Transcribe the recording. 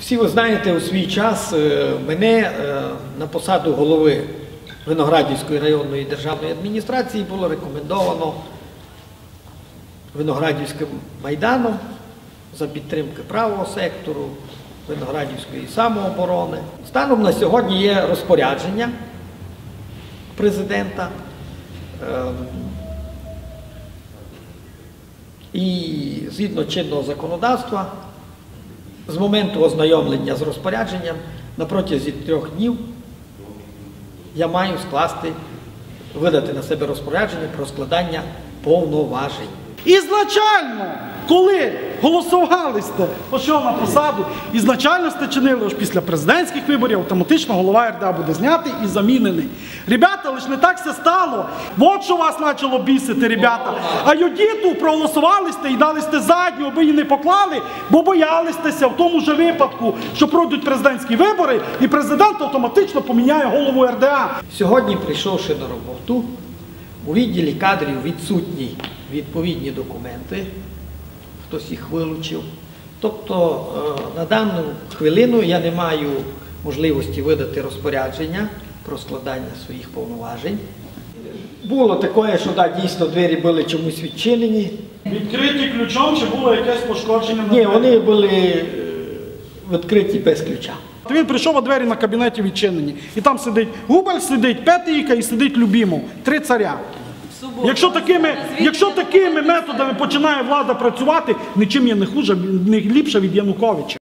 Всі ви знаєте, у свій час мене на посаду голови Виноградівської районної державної адміністрації було рекомендовано Виноградівським майданом за підтримки правого сектору, Виноградівської самооборони. Станом на сьогодні є розпорядження президента і згідно чинного законодавства з моменту ознайомлення з розпорядженням на протязі 3 днів я маю видати на себе розпорядження про складання повноважень. Ізначально, коли голосували сте, пішов на посаду, ізначально сте чинили, аж після президентських виборів автоматично голова РДА буде знятий і замінений. Ребята, лише не так все стало. От що вас почало бісити, ребята. А юдіту проголосували сте і дали сте задню, аби її не поклали, бо боялися в тому же випадку, що пройдуть президентські вибори і президент автоматично поміняє голову РДА. Сьогодні, прийшовши на роботу, у відділі кадрів відсутні відповідні документи, хтось їх вилучив. Тобто на дану хвилину я не маю можливості видати розпорядження про складання своїх повноважень. Було таке, що так, дійсно двері були чомусь відчинені. Відкриті ключом чи було якесь пошкодження? Ні, вони були відкриті без ключа. Він прийшов, а двері на кабінеті відчинені. І там сидить Губаль, сидить Петійка і сидить Любімов. 3 царя. Якщо такими методами починає влада працювати, нічим я не хуже, не ліпше від Януковича.